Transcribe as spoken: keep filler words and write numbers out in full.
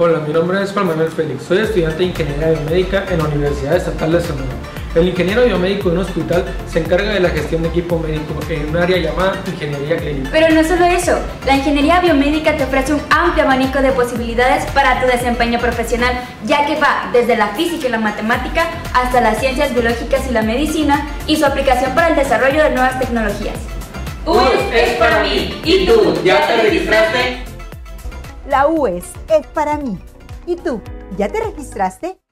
Hola, mi nombre es Juan Manuel Félix, soy estudiante de Ingeniería Biomédica en la Universidad Estatal de Sonora. El ingeniero biomédico de un hospital se encarga de la gestión de equipo médico en un área llamada Ingeniería Clínica. Pero no solo eso, la Ingeniería Biomédica te ofrece un amplio abanico de posibilidades para tu desempeño profesional, ya que va desde la física y la matemática hasta las ciencias biológicas y la medicina y su aplicación para el desarrollo de nuevas tecnologías. U E S es para mí. ¿Y tú? ¿Ya te registraste? La U E S es para mí. ¿Y tú? ¿Ya te registraste?